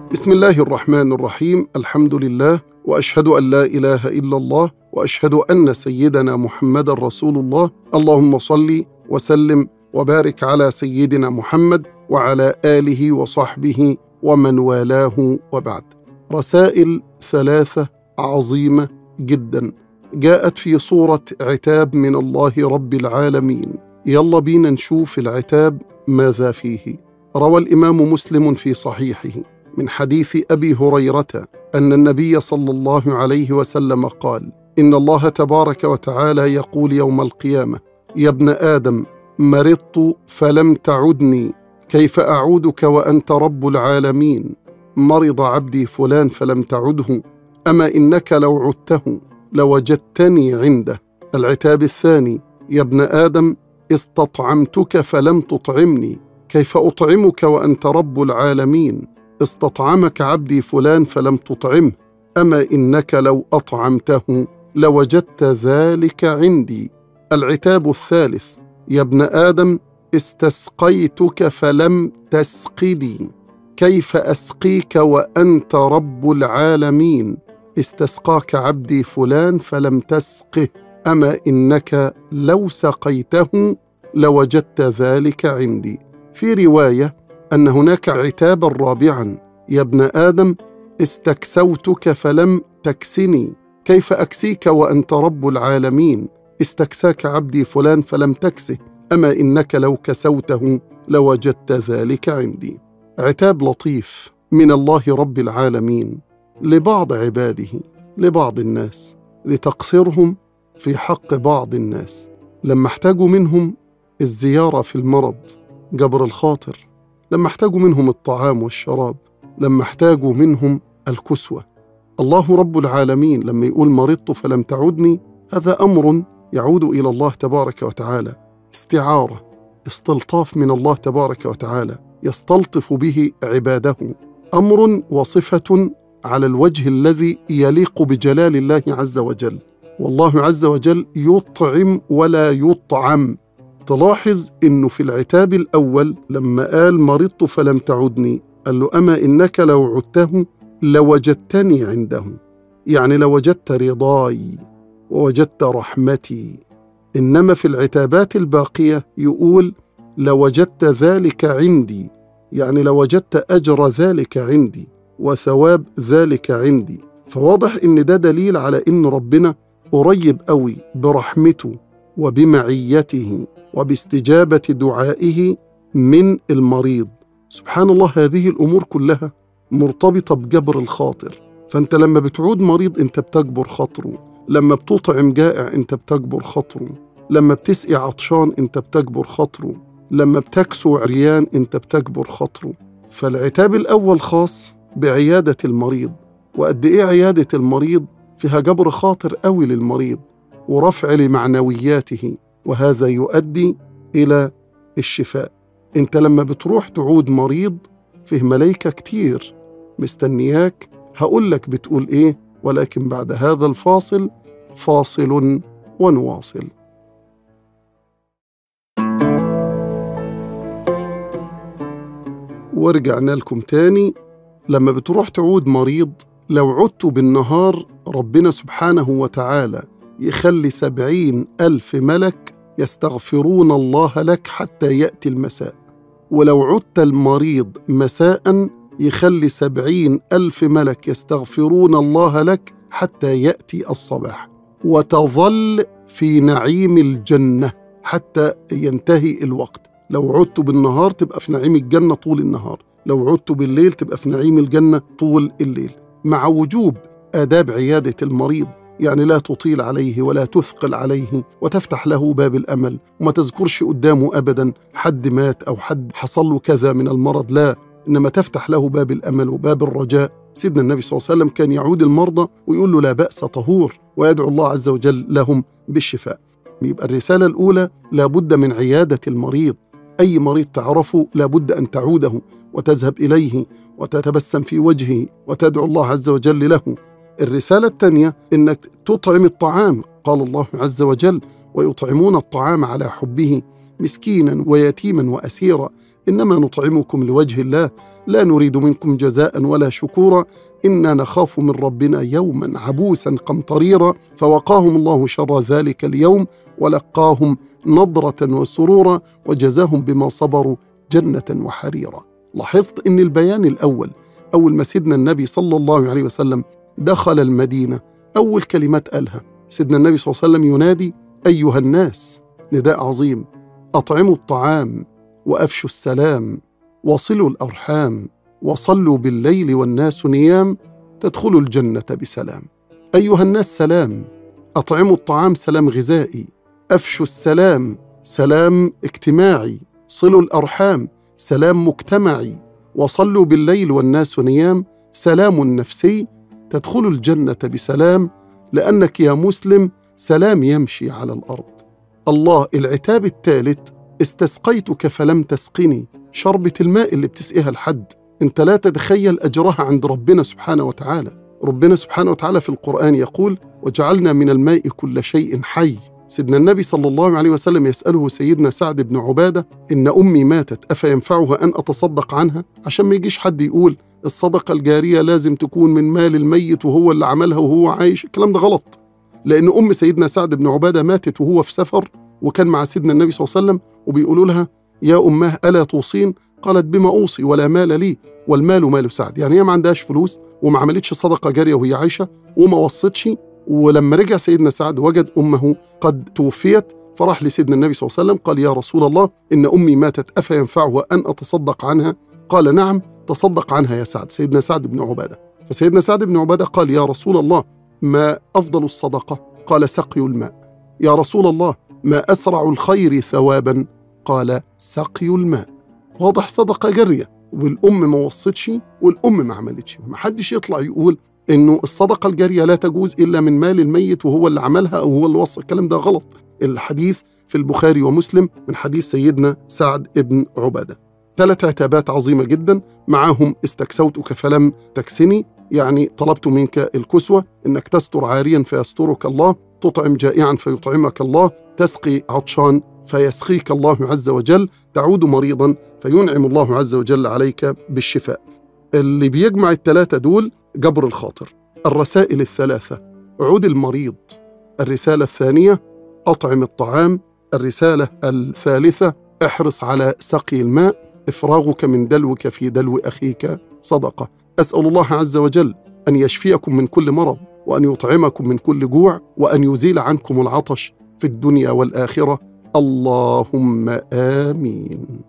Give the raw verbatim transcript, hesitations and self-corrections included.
بسم الله الرحمن الرحيم. الحمد لله، وأشهد أن لا إله إلا الله، وأشهد أن سيدنا محمد رسول الله. اللهم صل وسلم وبارك على سيدنا محمد وعلى آله وصحبه ومن والاه، وبعد. رسائل ثلاثة عظيمة جدا جاءت في صورة عتاب من الله رب العالمين. يلا بينا نشوف العتاب ماذا فيه. روى الإمام مسلم في صحيحه من حديث أبي هريرة أن النبي صلى الله عليه وسلم قال: إن الله تبارك وتعالى يقول يوم القيامة: يا ابن آدم، مرضت فلم تعدني، كيف أعودك وأنت رب العالمين؟ مرض عبدي فلان فلم تعده، أما إنك لو عدته لوجدتني عنده. العتاب الثاني: يا ابن آدم، استطعمتك فلم تطعمني، كيف أطعمك وأنت رب العالمين؟ استطعمك عبدي فلان فلم تطعمه، أما إنك لو أطعمته لوجدت ذلك عندي. العتاب الثالث: يا ابن آدم، استسقيتك فلم تسقني، كيف أسقيك وأنت رب العالمين؟ استسقاك عبدي فلان فلم تسقه، أما إنك لو سقيته لوجدت ذلك عندي. في رواية أن هناك عتابا رابعا: يا ابن آدم، استكسوتك فلم تكسني، كيف أكسيك وأنت رب العالمين؟ استكساك عبدي فلان فلم تكسه، أما إنك لو كسوته لوجدت ذلك عندي. عتاب لطيف من الله رب العالمين لبعض عباده، لبعض الناس، لتقصيرهم في حق بعض الناس لما احتاجوا منهم الزيارة في المرض، جبر الخاطر، لما احتاجوا منهم الطعام والشراب، لما احتاجوا منهم الكسوة. الله رب العالمين لما يقول مرضت فلم تعدني، هذا أمر يعود إلى الله تبارك وتعالى، استعارة، استلطاف من الله تبارك وتعالى يستلطف به عباده، أمر وصفة على الوجه الذي يليق بجلال الله عز وجل. والله عز وجل يطعم ولا يطعم. تلاحظ إنه في العتاب الأول لما قال مرضت فلم تعدني، قال له: أما إنك لو عدته لوجدتني عنده، يعني لوجدت رضاي ووجدت رحمتي. إنما في العتابات الباقية يقول: لوجدت ذلك عندي، يعني لوجدت أجر ذلك عندي وثواب ذلك عندي. فواضح إن ده دليل على إن ربنا قريب قوي برحمته وبمعيته وباستجابة دعائه من المريض. سبحان الله، هذه الأمور كلها مرتبطة بجبر الخاطر. فأنت لما بتعود مريض أنت بتجبر خاطره، لما بتطعم جائع أنت بتجبر خاطره، لما بتسقي عطشان أنت بتجبر خاطره، لما بتكسو عريان أنت بتجبر خاطره. فالعتاب الأول خاص بعيادة المريض، وقد إيه عيادة المريض فيها جبر خاطر قوي للمريض ورفع لمعنوياته، وهذا يؤدي إلى الشفاء. أنت لما بتروح تعود مريض فيه ملايكة كتير مستنياك. هقول لك بتقول إيه، ولكن بعد هذا الفاصل فاصل ونواصل. ورجعنا لكم تاني. لما بتروح تعود مريض، لو عدت بالنهار ربنا سبحانه وتعالى يخلي سبعين ألف ملك يستغفرون الله لك حتى يأتي المساء، ولو عدت المريض مساء يخلي سبعين ألف ملك يستغفرون الله لك حتى يأتي الصباح، وتظل في نعيم الجنة حتى ينتهي الوقت. لو عدت بالنهار تبقى في نعيم الجنة طول النهار، لو عدت بالليل تبقى في نعيم الجنة طول الليل، مع وجوب آداب عيادة المريض. يعني لا تطيل عليه ولا تثقل عليه، وتفتح له باب الأمل، وما تذكرش قدامه أبدا حد مات أو حد حصل له كذا من المرض، لا، إنما تفتح له باب الأمل وباب الرجاء. سيدنا النبي صلى الله عليه وسلم كان يعود المرضى ويقول له: لا بأس طهور، ويدعو الله عز وجل لهم بالشفاء. يبقى الرسالة الأولى لابد من عيادة المريض. أي مريض تعرفه لابد أن تعوده وتذهب إليه وتتبسم في وجهه وتدعو الله عز وجل له. الرسالة الثانية إنك تطعم الطعام. قال الله عز وجل: ويطعمون الطعام على حبه مسكينا ويتيما وأسيرا إنما نطعمكم لوجه الله لا نريد منكم جزاء ولا شكورا إنا نخاف من ربنا يوما عبوسا قمطريرا فوقاهم الله شر ذلك اليوم ولقاهم نضرة وسرورا وجزاهم بما صبروا جنة وحريرا. لاحظت إن البيان الأول أول ما سيدنا النبي صلى الله عليه وسلم دخل المدينة أول كلمات قالها سيدنا النبي صلى الله عليه وسلم ينادي أيها الناس، نداء عظيم، أطعموا الطعام وأفشوا السلام وصلوا الأرحام وصلوا بالليل والناس نيام تدخلوا الجنة بسلام. أيها الناس سلام، أطعموا الطعام سلام غذائي، أفشوا السلام سلام اجتماعي، صلوا الأرحام سلام مجتمعي، وصلوا بالليل والناس نيام سلام نفسي تدخلوا الجنة بسلام لأنك يا مسلم سلام يمشي على الأرض. الله العتاب الثالث استسقيتك فلم تسقني، شربة الماء اللي بتسقيها لحد انت لا تتخيل أجرها عند ربنا سبحانه وتعالى. ربنا سبحانه وتعالى في القرآن يقول وجعلنا من الماء كل شيء حي. سيدنا النبي صلى الله عليه وسلم يسأله سيدنا سعد بن عبادة إن أمي ماتت أفينفعها أن أتصدق عنها؟ عشان ما يجيش حد يقول الصدقة الجارية لازم تكون من مال الميت وهو اللي عملها وهو عايش، الكلام ده غلط، لأن أم سيدنا سعد بن عبادة ماتت وهو في سفر وكان مع سيدنا النبي صلى الله عليه وسلم وبيقولوا لها يا أمه ألا توصين؟ قالت بما أوصي ولا مال لي والمال مال سعد. يعني هي ما عندهاش فلوس وما عملتش صدقة جارية وهي عايشة وما وصتش، ولما رجع سيدنا سعد وجد أمه قد توفيت فراح لسيدنا النبي صلى الله عليه وسلم قال يا رسول الله إن أمي ماتت أفينفعها أن أتصدق عنها؟ قال نعم تصدق عنها يا سعد، سيدنا سعد بن عبادة. فسيدنا سعد بن عبادة قال يا رسول الله ما أفضل الصدقة؟ قال سقي الماء. يا رسول الله ما أسرع الخير ثوابا؟ قال سقي الماء. واضح صدقة جارية، والأم ما وصتش والأم ما عملتش. ما حدش يطلع يقول إنه الصدقة الجارية لا تجوز إلا من مال الميت وهو اللي عملها أو هو اللي وصى، الكلام ده غلط. الحديث في البخاري ومسلم من حديث سيدنا سعد بن عبادة. ثلاث عتابات عظيمة جدا معاهم استكسوتك فلم تكسني، يعني طلبت منك الكسوة، إنك تستر عاريا فيسترك الله، تطعم جائعا فيطعمك الله، تسقي عطشان فيسقيك الله عز وجل، تعود مريضا فينعم الله عز وجل عليك بالشفاء. اللي بيجمع الثلاثة دول جبر الخاطر. الرسائل الثلاثة عود المريض، الرسالة الثانية أطعم الطعام، الرسالة الثالثة احرص على سقي الماء، إفراغك من دلوك في دلو أخيك صدقة. أسأل الله عز وجل أن يشفيكم من كل مرض وأن يطعمكم من كل جوع وأن يزيل عنكم العطش في الدنيا والآخرة، اللهم آمين.